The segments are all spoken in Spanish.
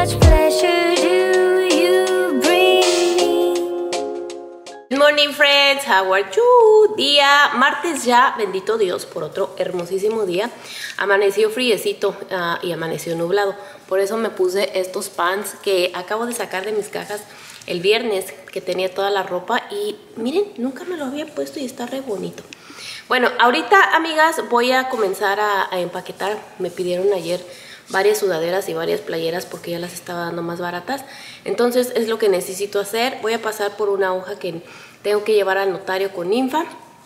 much pleasure do you bring me? Good morning friends, how are you? Día martes ya, bendito Dios por otro hermosísimo día. Amaneció friecito y amaneció nublado. Por eso me puse estos pants que acabo de sacar de mis cajas el viernes, que tenía toda la ropa y miren, nunca me lo había puesto y está re bonito. Bueno, ahorita amigas voy a comenzar a empaquetar. Me pidieron ayer varias sudaderas y varias playeras porque ya las estaba dando más baratas. Entonces es lo que necesito hacer. Voy a pasar por una hoja que tengo que llevar al notario con Ninfa.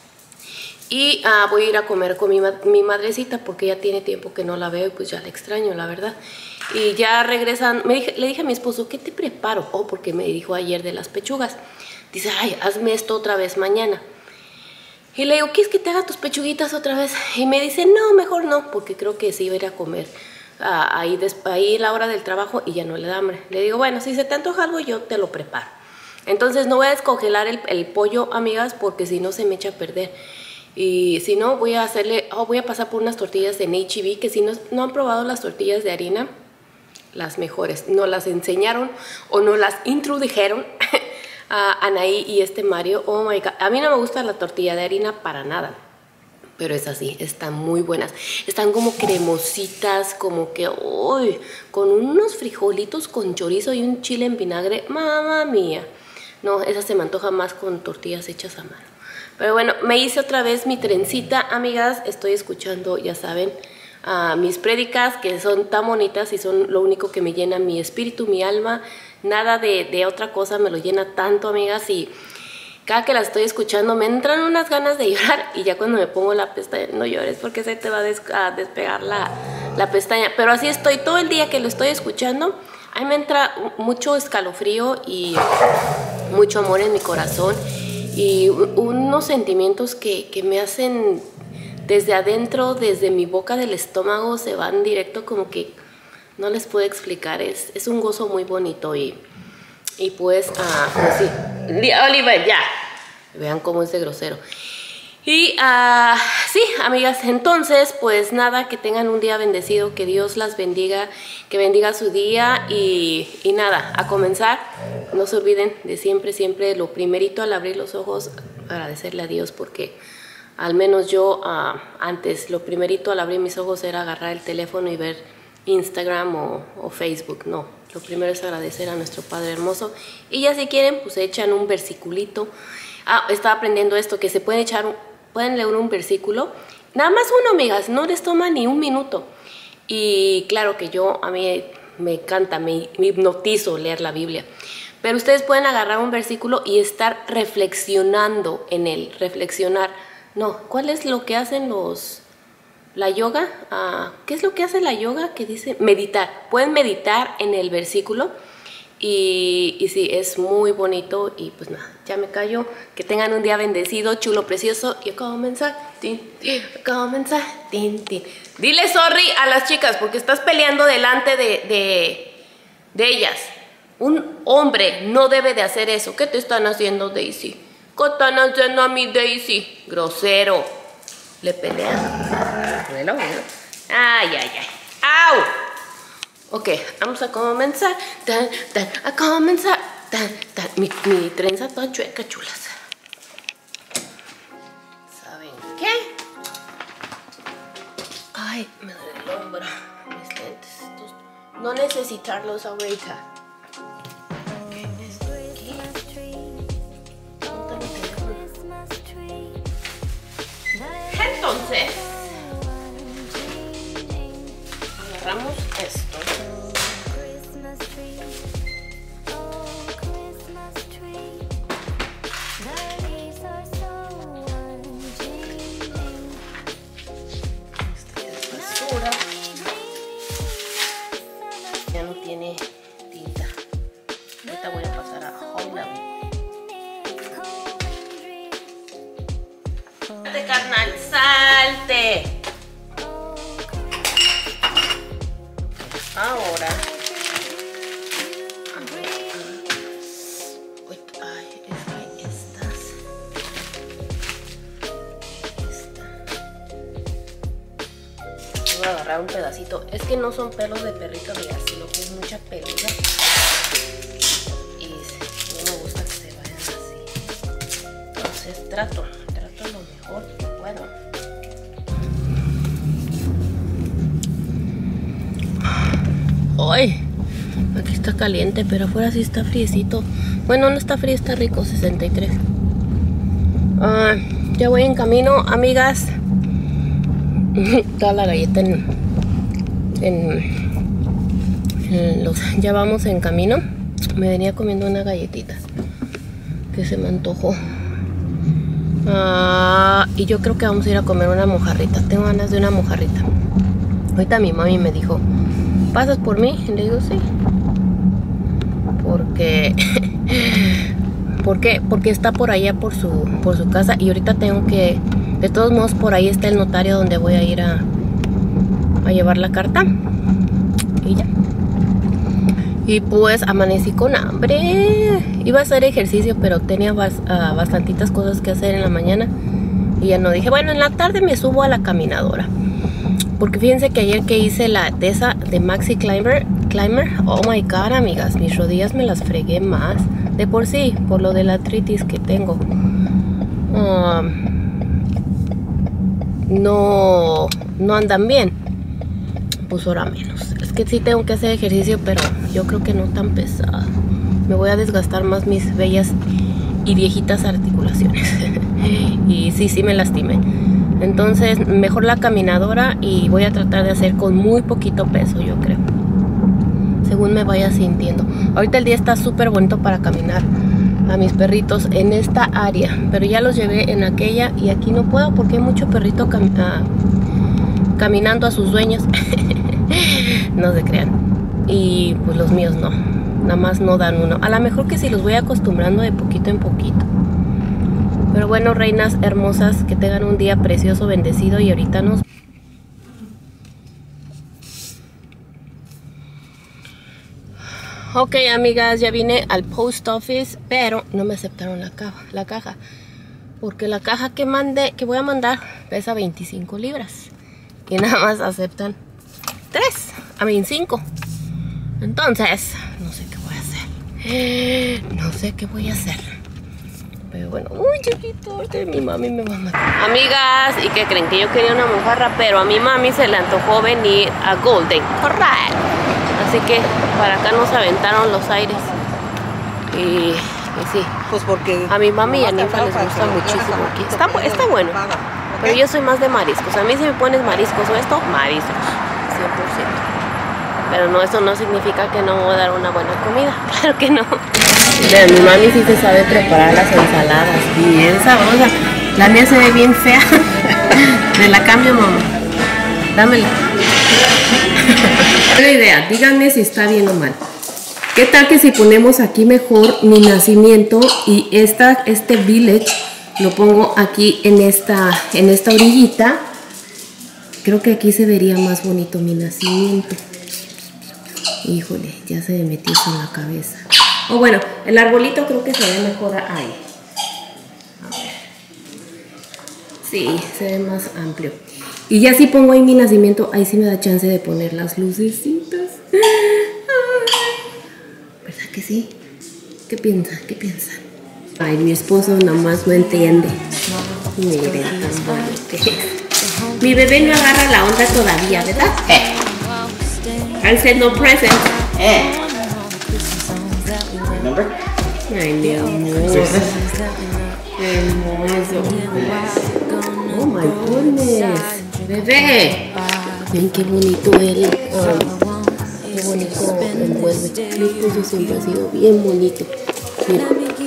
Y voy a ir a comer con mi madrecita porque ya tiene tiempo que no la veo y pues ya la extraño, la verdad. Y ya regresan, le dije a mi esposo, ¿qué te preparo? Oh, porque me dijo ayer de las pechugas. Dice, ay, hazme esto otra vez mañana. Y le digo, ¿quieres que te haga tus pechuguitas otra vez? Y me dice, no, mejor no, porque creo que sí iba a ir a comer ahí a la hora del trabajo y ya no le da hambre. Le digo, bueno, si se te antoja algo, yo te lo preparo. Entonces no voy a descongelar el pollo, amigas, porque si no se me echa a perder. Y si no, voy a pasar por unas tortillas en H-E-B, que si no han probado las tortillas de harina, las mejores. Nos las enseñaron o nos las introdujeron Anaí y Mario. Oh my God, a mí no me gusta la tortilla de harina para nada, pero es así, están muy buenas. Están como cremositas, como que uy, con unos frijolitos con chorizo y un chile en vinagre. Mamma mía. No, esa se me antoja más con tortillas hechas a mano. Pero bueno, me hice otra vez mi trencita, amigas. Estoy escuchando, ya saben, mis prédicas, que son tan bonitas y son lo único que me llena mi espíritu, mi alma. Nada de otra cosa me lo llena tanto, amigas, y cada que las estoy escuchando me entran unas ganas de llorar. Y ya cuando me pongo la pestaña, no llores porque se te va a despegar la pestaña. Pero así estoy todo el día que lo estoy escuchando. Ahí me entra mucho escalofrío y mucho amor en mi corazón. Y unos sentimientos que me hacen desde adentro, desde mi boca del estómago, se van directo, como que no les puedo explicar. Es un gozo muy bonito y pues sí. Oliver, ya. Vean cómo es de grosero. Y sí, amigas, entonces pues nada, que tengan un día bendecido, que Dios las bendiga, que bendiga su día y nada, a comenzar. No se olviden de siempre lo primerito al abrir los ojos, agradecerle a Dios, porque al menos yo antes lo primerito al abrir mis ojos era agarrar el teléfono y ver Instagram o Facebook. No, lo primero es agradecer a nuestro Padre hermoso. Y ya si quieren pues echan un versiculito. Estaba aprendiendo esto, que se pueden leer un versículo, nada más uno, amigas, no les toma ni un minuto. Y claro que a mí me encanta, me hipnotizo leer la Biblia. Pero ustedes pueden agarrar un versículo y estar reflexionando en él, No, ¿cuál es lo que hacen la yoga? ¿Qué es lo que hace la yoga? Que dice meditar. Pueden meditar en el versículo y sí, es muy bonito. Y pues nada, ya me callo. Que tengan un día bendecido, chulo, precioso. Y a comenzar, Dile sorry a las chicas porque estás peleando delante de ellas. Un hombre no debe de hacer eso. ¿Qué te están haciendo, Daisy? ¿Qué están haciendo a mi Daisy? Grosero. Le pelean. Bueno. Ay. ¡Au! Ok, vamos a comenzar. A comenzar. Mi trenza toda chueca, chulas. ¿Saben qué? Ay, me duele el hombro. Mis lentes. No necesitarlos ahorita. Entonces, agarramos esto. Esta es basura. Ya no tiene tinta. Ahorita voy a pasar a Home. Carnal, salte. Ahora voy a agarrar un pedacito. Es que no son pelos de perrito, mira, sino que es mucha peluda. trato lo mejor que puedo. ¡Ay! Aquí está caliente, pero afuera sí está friecito. Bueno, no está frío, está rico, 63. Ya voy en camino, amigas. Toda la galleta ya vamos en camino. Me venía comiendo una galletita que se me antojó. Y yo creo que vamos a ir a comer una mojarrita. Tengo ganas de una mojarrita. Ahorita mi mami me dijo, ¿pasas por mí? Y le digo, sí. Porque está por allá por su casa. Y ahorita tengo que, de todos modos, por ahí está el notario donde voy a ir a llevar la carta. Y ya. Y pues amanecí con hambre. Iba a hacer ejercicio, pero tenía bastantitas cosas que hacer en la mañana. Y ya no, dije, bueno, en la tarde me subo a la caminadora. Porque fíjense que ayer que hice de Maxi Climber, oh my god, amigas, mis rodillas me las fregué más. De por sí, por lo de la artritis que tengo. No andan bien. Pues ahora menos. Es que sí tengo que hacer ejercicio, pero yo creo que no tan pesado. Me voy a desgastar más mis bellas y viejitas articulaciones. Y sí me lastimé. Entonces mejor la caminadora, y voy a tratar de hacer con muy poquito peso, yo creo, según me vaya sintiendo. Ahorita el día está súper bonito para caminar a mis perritos en esta área, pero ya los llevé en aquella y aquí no puedo porque hay mucho perrito caminando a sus dueños. No se crean. Y pues los míos no, nada más no dan uno. A lo mejor que si los voy acostumbrando de poquito en poquito. Pero bueno, reinas hermosas, que tengan un día precioso, bendecido, y ahorita nos... Ok, amigas, ya vine al post office, pero no me aceptaron la caja. Porque la caja que voy a mandar pesa 25 libras. Y nada más aceptan 5. Entonces, no sé qué voy a hacer. No sé qué voy a hacer. Pero bueno, uy, chiquito, mi mami me va a matar. Amigas, ¿y qué creen? Que yo quería una mojarra, pero a mi mami se le antojó venir a Golden Corral. Así que para acá nos aventaron los aires. Y sí, pues porque a mi mami y a Ninfa les gusta muchísimo aquí. Está bueno, pero yo soy más de mariscos. A mí si me pones mariscos o esto, mariscos, 100%. Pero no, eso no significa que no voy a dar una buena comida. Claro que no. Mira, mi mami sí se sabe preparar las ensaladas. Bien sabrosa. La mía se ve bien fea. Me la cambio, mamá. Dámela. Buena idea. Díganme si está bien o mal. ¿Qué tal que si ponemos aquí mejor mi nacimiento y este village lo pongo aquí en esta orillita? Creo que aquí se vería más bonito mi nacimiento. Híjole, ya se me metió eso en la cabeza. O bueno, el arbolito creo que se ve mejor ahí. A ver. Sí, se ve más amplio. Y ya si pongo ahí mi nacimiento, ahí sí me da chance de poner las lucecitas. ¿Verdad que sí? ¿Qué piensan? ¿Qué piensan? Ay, mi esposo nomás no entiende. Miren, tan bonito. Mi bebé no agarra la onda todavía, ¿verdad? I said no present. Number? Ay, mi amor. Hermoso. Oh my goodness. Bebé. Ven qué bonito él. Qué bonito envuelve. Mi esposo siempre ha sido bien bonito. Mira.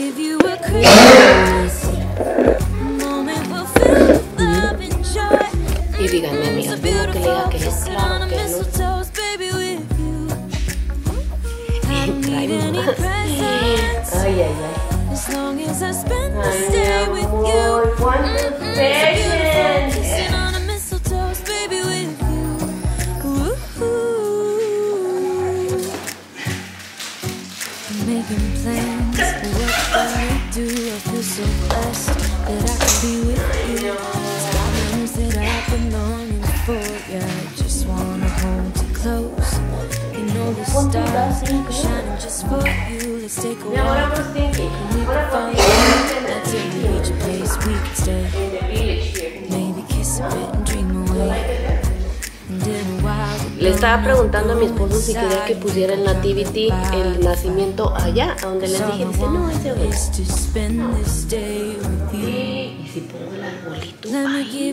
Y díganme, amigas, ¿cómo que le diga que es? Claro que no. Ay, ay, ay. Ay, mi amor, cuántos besos. Making plans for what I do. I feel so blessed that I can be with you. Times that I've been longing for, yeah. I just wanna hold you close. You know the stars shining just for you. Let's take a walk. We can find let's reach a place we stay. Maybe kiss a bit and dream away. Le estaba preguntando a mi esposo si quería que pusiera en Nativity el nacimiento allá, a donde les dije. Dice, no, ese hoy. Y si pongo el arbolito ahí,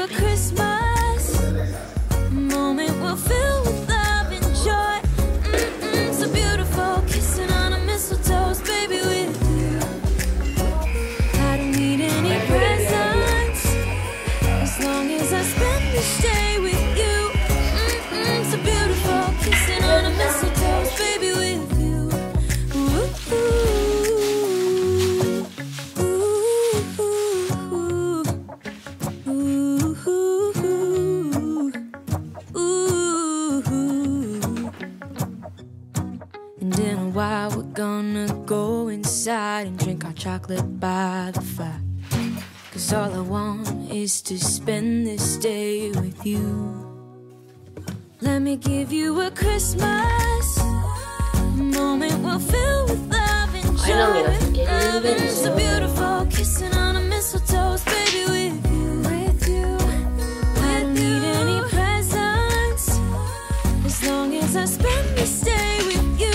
and drink our chocolate by the fire. 'Cause all I want is to spend this day with you. Let me give you a Christmas moment we'll fill with love and joy. It's so beautiful kissing on a mistletoe, baby, with you. I don't need any presents as long as I spend this day with you.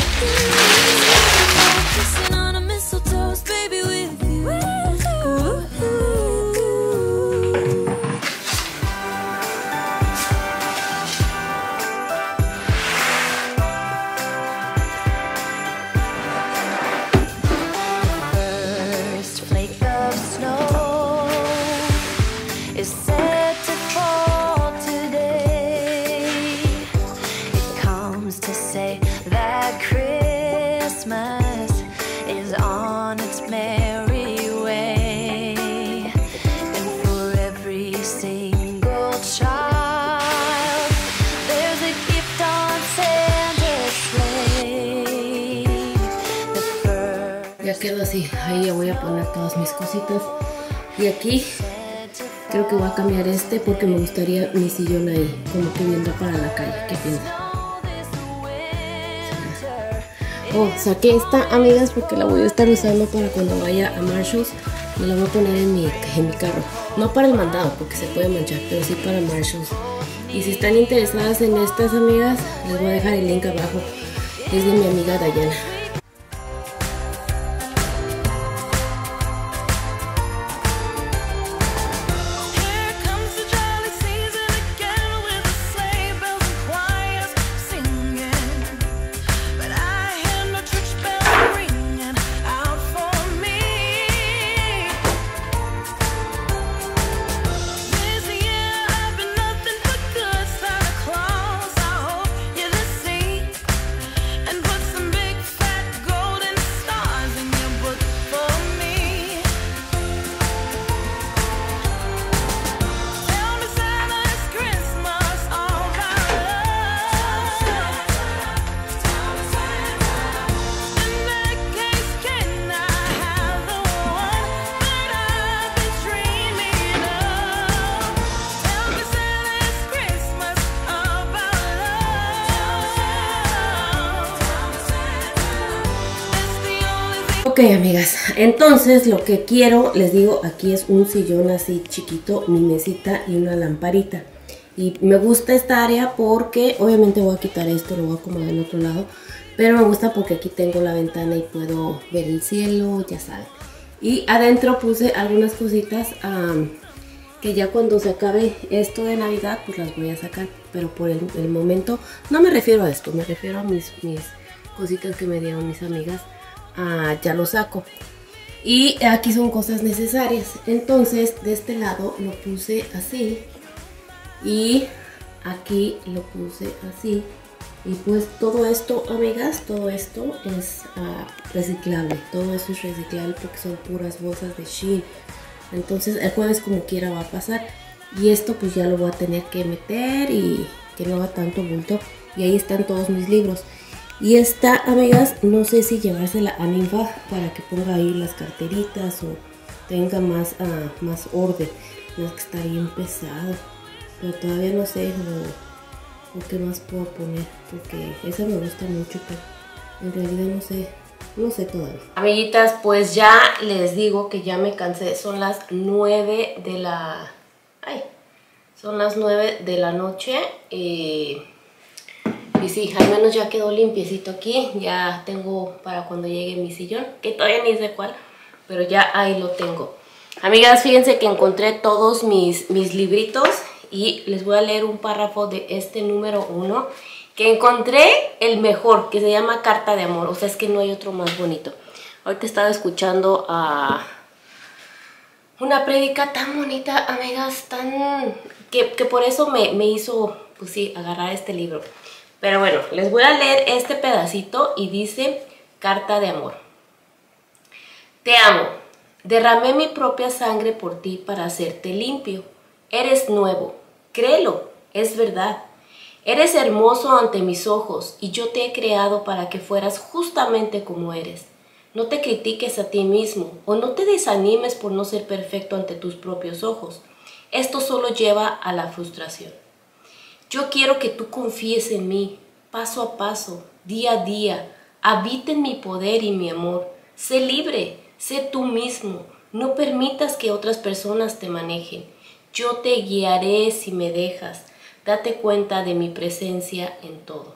Kissing on a mistletoe, baby, with you. First flake of snow is set to fall today. It comes to say that Christmas is on its merry way, and for every single child there's a gift on Santa's sleigh. ya quedó así. Ahí ya voy a poner todas mis cositas. Y aquí creo que voy a cambiar este porque me gustaría mi sillón ahí, como que viendo para la calle. ¿Qué piensas? Oh, saqué esta, amigas, porque la voy a estar usando para cuando vaya a Marshalls. Me la voy a poner en mi carro. No para el mandado, porque se puede manchar, pero sí para Marshalls. Y si están interesadas en estas, amigas, les voy a dejar el link abajo. Es de mi amiga Dayana. Ok, amigas, entonces lo que quiero, les digo, aquí es un sillón así chiquito, mi mesita y una lamparita. Y me gusta esta área porque obviamente voy a quitar esto, lo voy a acomodar en otro lado. Pero me gusta porque aquí tengo la ventana y puedo ver el cielo, ya saben. Y adentro puse algunas cositas que ya cuando se acabe esto de Navidad pues las voy a sacar. Pero por el momento no me refiero a esto, me refiero a mis cositas que me dieron mis amigas. Ya lo saco. Y aquí son cosas necesarias. Entonces de este lado lo puse así y aquí lo puse así. Y pues todo esto, amigas, todo esto es reciclable. Todo eso es reciclable porque son puras bolsas de Shein. Entonces el jueves como quiera va a pasar. Y esto pues ya lo voy a tener que meter y que no haga tanto bulto. Y ahí están todos mis libros. Y esta, amigas, no sé si llevársela a Ninfa para que ponga ahí las carteritas o tenga más orden. No, es que está bien pesado, pero todavía no sé o qué más puedo poner, porque esa me gusta mucho, pero en realidad no sé No sé todavía. Amiguitas, pues ya les digo que ya me cansé. Son las 9 de la... Ay, son las 9 de la noche. Y sí, al menos ya quedó limpiecito aquí. Ya tengo para cuando llegue mi sillón, que todavía ni sé cuál, pero ya ahí lo tengo. Amigas, fíjense que encontré todos mis libritos y les voy a leer un párrafo de este número 1 que encontré el mejor, que se llama Carta de Amor. O sea, es que no hay otro más bonito. Ahorita estaba escuchando a una prédica tan bonita, amigas, tan... que por eso me hizo, pues sí, agarrar este libro. Pero bueno, les voy a leer este pedacito y dice: Carta de Amor. Te amo. Derramé mi propia sangre por ti para hacerte limpio. Eres nuevo. Créelo, es verdad. Eres hermoso ante mis ojos y yo te he creado para que fueras justamente como eres. No te critiques a ti mismo o no te desanimes por no ser perfecto ante tus propios ojos. Esto solo lleva a la frustración. Yo quiero que tú confíes en mí, paso a paso, día a día. Habita en mi poder y mi amor. Sé libre, sé tú mismo. No permitas que otras personas te manejen. Yo te guiaré si me dejas. Date cuenta de mi presencia en todo.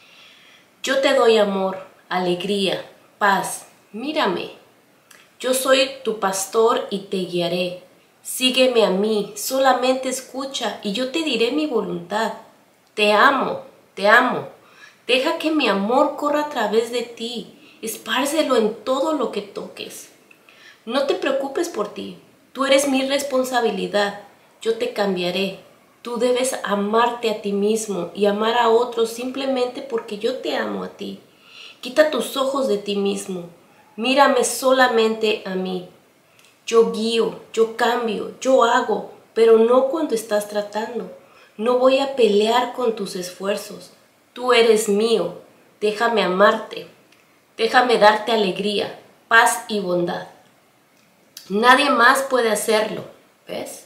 Yo te doy amor, alegría, paz. Mírame. Yo soy tu pastor y te guiaré. Sígueme a mí, solamente escucha y yo te diré mi voluntad. Te amo, te amo. Deja que mi amor corra a través de ti. Espárcelo en todo lo que toques. No te preocupes por ti. Tú eres mi responsabilidad. Yo te cambiaré. Tú debes amarte a ti mismo y amar a otros simplemente porque yo te amo a ti. Quita tus ojos de ti mismo. Mírame solamente a mí. Yo guío, yo cambio, yo hago, pero no cuando estás tratando. No voy a pelear con tus esfuerzos. Tú eres mío. Déjame amarte. Déjame darte alegría, paz y bondad. Nadie más puede hacerlo. ¿Ves?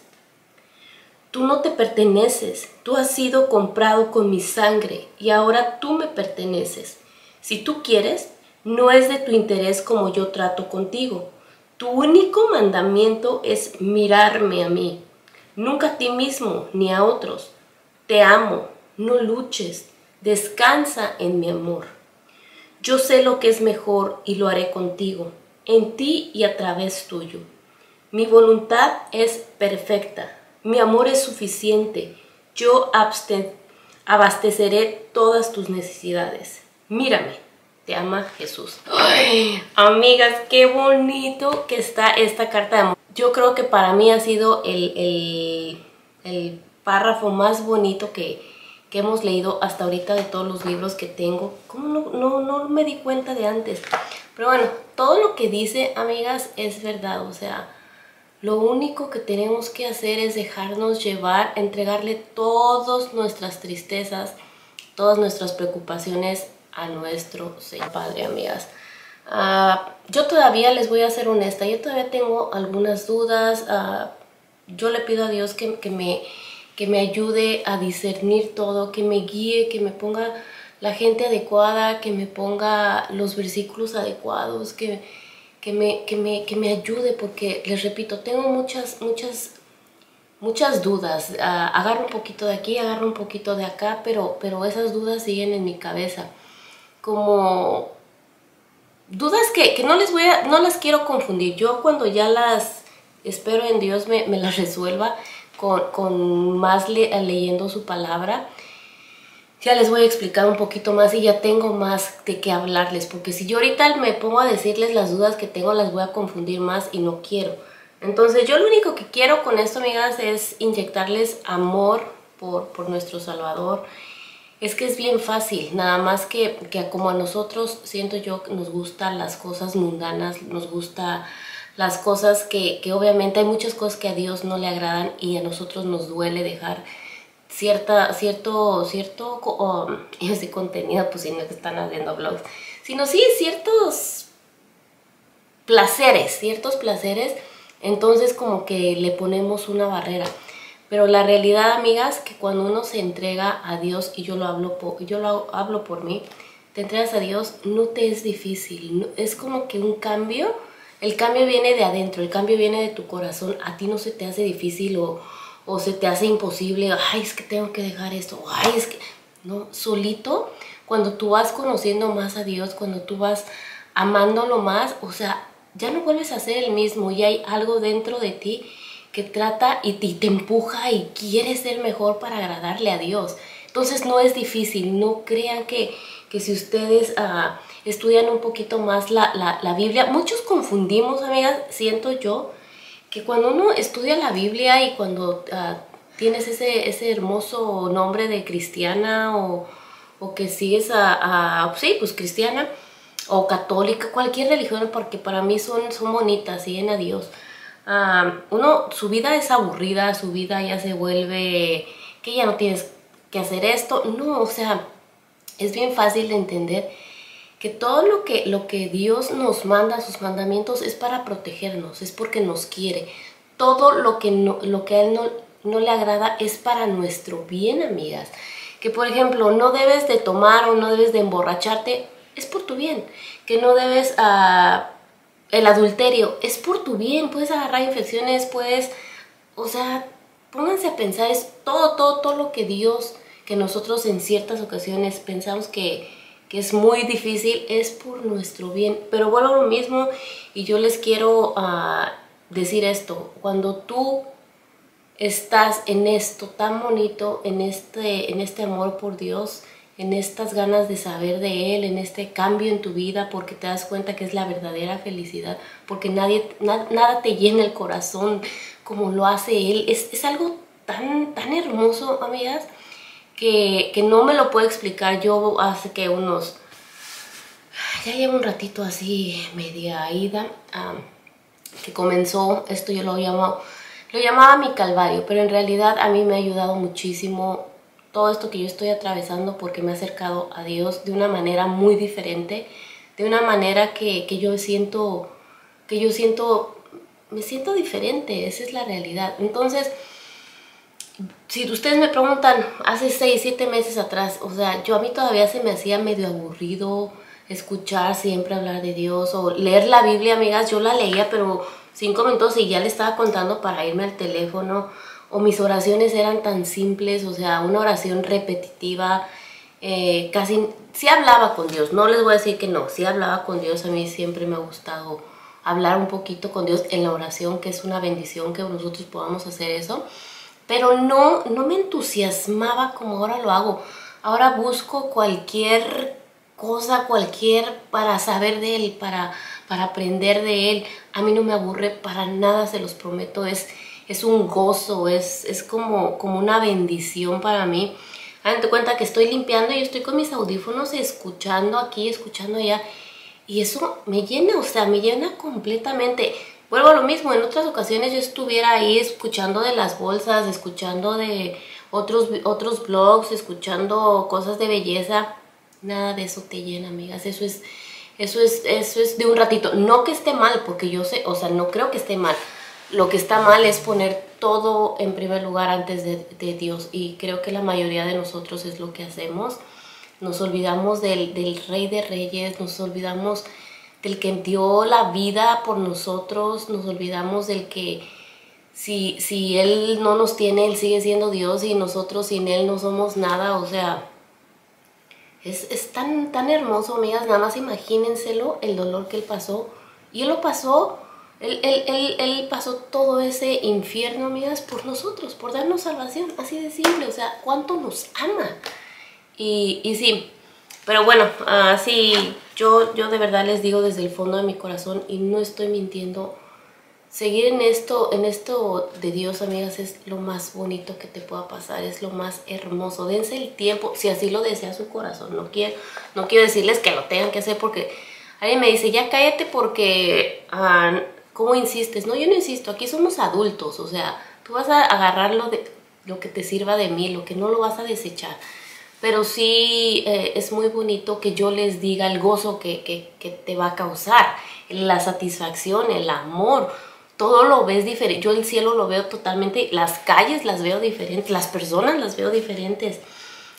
Tú no te perteneces. Tú has sido comprado con mi sangre y ahora tú me perteneces. Si tú quieres, no es de tu interés como yo trato contigo. Tu único mandamiento es mirarme a mí, nunca a ti mismo ni a otros. Te amo, no luches, descansa en mi amor. Yo sé lo que es mejor y lo haré contigo, en ti y a través tuyo. Mi voluntad es perfecta, mi amor es suficiente, yo abasteceré todas tus necesidades. Mírame. Te ama Jesús. Ay, amigas, qué bonito que está esta carta de amor. Yo creo que para mí ha sido el párrafo más bonito que hemos leído hasta ahorita de todos los libros que tengo. ¿Cómo no me di cuenta de antes? Pero bueno, todo lo que dice, amigas, es verdad. O sea, lo único que tenemos que hacer es dejarnos llevar, entregarle todas nuestras tristezas, todas nuestras preocupaciones a nuestro Señor Padre, amigas. Yo todavía, les voy a ser honesta, yo todavía tengo algunas dudas. Yo le pido a Dios que me ayude a discernir todo, que me guíe, que me ponga la gente adecuada, que me ponga los versículos adecuados, que me ayude, porque les repito, tengo muchas dudas. Agarro un poquito de aquí, agarro un poquito de acá, pero esas dudas siguen en mi cabeza. Como dudas que no las quiero confundir. Yo cuando ya las espero en Dios me las resuelva con más leyendo su palabra, ya les voy a explicar un poquito más y ya tengo más de qué hablarles, porque si yo ahorita me pongo a decirles las dudas que tengo, las voy a confundir más y no quiero. Entonces yo lo único que quiero con esto, amigas, es inyectarles amor por nuestro Salvador. Es que es bien fácil, nada más que como a nosotros, siento yo, que nos gustan las cosas mundanas, nos gustan las cosas que obviamente hay muchas cosas que a Dios no le agradan y a nosotros nos duele dejar cierto ese contenido, pues si no están haciendo vlogs, sino sí ciertos placeres, entonces como que le ponemos una barrera. Pero la realidad, amigas, que cuando uno se entrega a Dios, y yo lo hablo por mí, te entregas a Dios, no te es difícil. Es como que un cambio, el cambio viene de adentro, el cambio viene de tu corazón. A ti no se te hace difícil o se te hace imposible. Ay, es que tengo que dejar esto. Ay, es que... No, solito, cuando tú vas conociendo más a Dios, cuando tú vas amándolo más, o sea, ya no vuelves a ser el mismo. Y hay algo dentro de ti que trata y te empuja y quiere ser mejor para agradarle a Dios. Entonces no es difícil. No crean que si ustedes estudian un poquito más la Biblia, muchos confundimos, amigas, siento yo, que cuando uno estudia la Biblia y cuando tienes ese hermoso nombre de cristiana o que sigues sí, pues cristiana o católica, cualquier religión, porque para mí son bonitas, siguen a Dios. Su vida es aburrida, su vida ya se vuelve que ya no tienes que hacer esto. No, o sea, es bien fácil de entender que todo lo que Dios nos manda, sus mandamientos, es para protegernos, es porque nos quiere. Todo lo que a Él no le agrada es para nuestro bien, amigas. Que por ejemplo, no debes de tomar o no debes de emborracharte, es por tu bien. Que no debes, el adulterio, es por tu bien. Puedes agarrar infecciones, puedes, o sea, pónganse a pensar, es todo lo que Dios, que nosotros en ciertas ocasiones pensamos que es muy difícil, es por nuestro bien. Pero vuelvo a lo mismo y yo les quiero decir esto. Cuando tú estás en esto tan bonito, en este amor por Dios, en estas ganas de saber de Él, en este cambio en tu vida, porque te das cuenta que es la verdadera felicidad, porque nada te llena el corazón como lo hace Él. Es algo tan hermoso, amigas, que no me lo puedo explicar. Yo hace que ya llevo un ratito así media ida, que comenzó esto, yo lo llamaba mi calvario, pero en realidad a mí me ha ayudado muchísimo todo esto que yo estoy atravesando, porque me ha acercado a Dios de una manera muy diferente, de una manera que me siento diferente. Esa es la realidad. Entonces, si ustedes me preguntan, hace 6, 7 meses atrás, o sea, a mí todavía se me hacía medio aburrido escuchar siempre hablar de Dios o leer la Biblia, amigas. Yo la leía, pero 5 minutos y ya le estaba contando para irme al teléfono, o mis oraciones eran tan simples, o sea, una oración repetitiva, casi, sí hablaba con Dios, no les voy a decir que no, sí hablaba con Dios. A mí siempre me ha gustado hablar un poquito con Dios en la oración, que es una bendición que nosotros podamos hacer eso, pero no me entusiasmaba como ahora lo hago. Ahora busco cualquier cosa, para saber de Él, para aprender de Él. A mí no me aburre para nada, se los prometo. Es un gozo, es como una bendición para mí. Háganse cuenta que estoy limpiando y estoy con mis audífonos escuchando aquí, escuchando allá, y eso me llena, o sea, me llena completamente. Vuelvo a lo mismo, en otras ocasiones yo estuviera ahí escuchando de las bolsas, escuchando de otros blogs, escuchando cosas de belleza. Nada de eso te llena, amigas. Eso es de un ratito. No que esté mal, porque yo sé, o sea, no creo que esté mal. Lo que está mal es poner todo en primer lugar antes de Dios, y creo que la mayoría de nosotros es lo que hacemos. Nos olvidamos del Rey de Reyes, nos olvidamos del que dio la vida por nosotros, nos olvidamos del que si Él no nos tiene, Él sigue siendo Dios, y nosotros sin Él no somos nada. O sea, es tan hermoso, amigas. Nada más imagínenselo, el dolor que Él pasó. Y Él lo pasó. Él pasó todo ese infierno, amigas, por nosotros, por darnos salvación, así de simple. O sea, cuánto nos ama. Y sí, pero bueno, sí, yo de verdad les digo desde el fondo de mi corazón, y no estoy mintiendo, seguir en esto de Dios, amigas, es lo más bonito que te pueda pasar, es lo más hermoso. Dense el tiempo, si así lo desea su corazón. No quiero decirles que lo tengan que hacer, porque alguien me dice, ya cállate porque... ¿cómo insistes? No, yo no insisto, aquí somos adultos, o sea, tú vas a agarrar lo que te sirva de mí, lo que no lo vas a desechar. Pero sí es muy bonito que yo les diga el gozo que te va a causar, la satisfacción, el amor, todo lo ves diferente. Yo el cielo lo veo totalmente, las calles las veo diferentes, las personas las veo diferentes.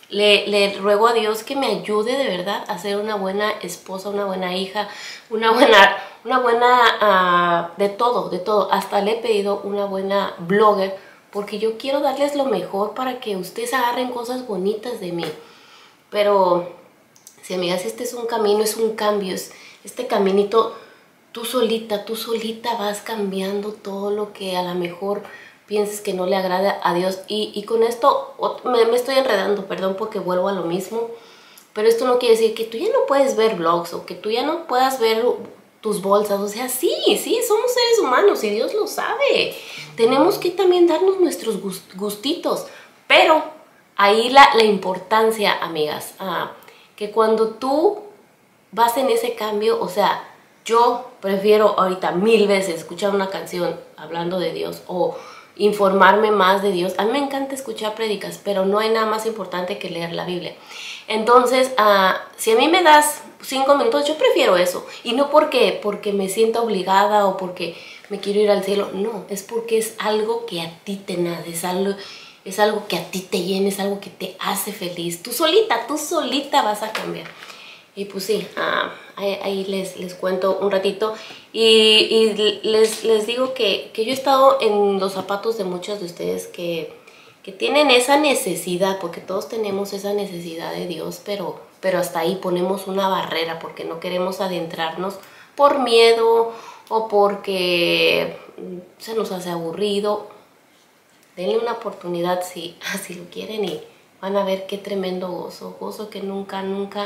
Le ruego a Dios que me ayude de verdad a ser una buena esposa, una buena hija, una buena de todo. Hasta le he pedido una buena blogger, porque yo quiero darles lo mejor para que ustedes agarren cosas bonitas de mí. Pero, si amigas, este es un camino, es un cambio, este caminito, tú solita vas cambiando todo lo que a lo mejor pienses que no le agrada a Dios. Y con esto me estoy enredando, perdón, porque vuelvo a lo mismo. Pero esto no quiere decir que tú ya no puedes ver vlogs o que tú ya no puedas ver tus bolsas. O sea, sí, somos seres humanos y Dios lo sabe. Tenemos que también darnos nuestros gustitos. Pero ahí la importancia, amigas, que cuando tú vas en ese cambio, o sea, yo prefiero ahorita 1000 veces escuchar una canción hablando de Dios o informarme más de Dios. A mí me encanta escuchar prédicas, pero no hay nada más importante que leer la Biblia. Entonces, si a mí me das 5 minutos, yo prefiero eso. Y no porque me sienta obligada o porque me quiero ir al cielo. No, es porque es algo que a ti te nace, es algo que a ti te llena, es algo que te hace feliz. Tú solita vas a cambiar. Y pues sí, ahí les cuento un ratito. Y les digo que yo he estado en los zapatos de muchos de ustedes que tienen esa necesidad, porque todos tenemos esa necesidad de Dios, pero hasta ahí ponemos una barrera porque no queremos adentrarnos por miedo o porque se nos hace aburrido. Denle una oportunidad si lo quieren y van a ver qué tremendo gozo que nunca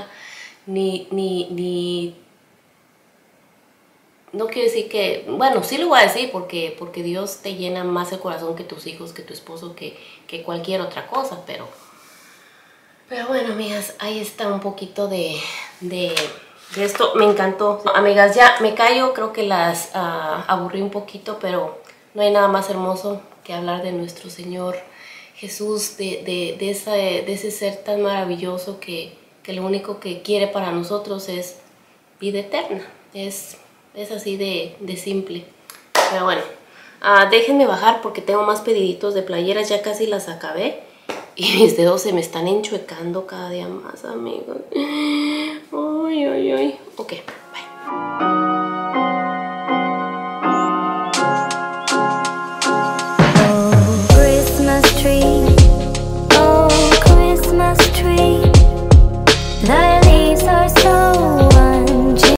ni no quiero decir que, bueno, sí lo voy a decir porque Dios te llena más el corazón que tus hijos, que tu esposo, que cualquier otra cosa, pero bueno, amigas, ahí está un poquito de esto. Me encantó. Amigas, ya me callo, creo que las aburrí un poquito, pero no hay nada más hermoso que hablar de nuestro Señor Jesús, de ese ser tan maravilloso que lo único que quiere para nosotros es vida eterna. Es así de simple. Pero bueno, déjenme bajar porque tengo más pediditos de playeras. Ya casi las acabé y mis dedos se me están enchuecando cada día más, amigos. Ay. Ok.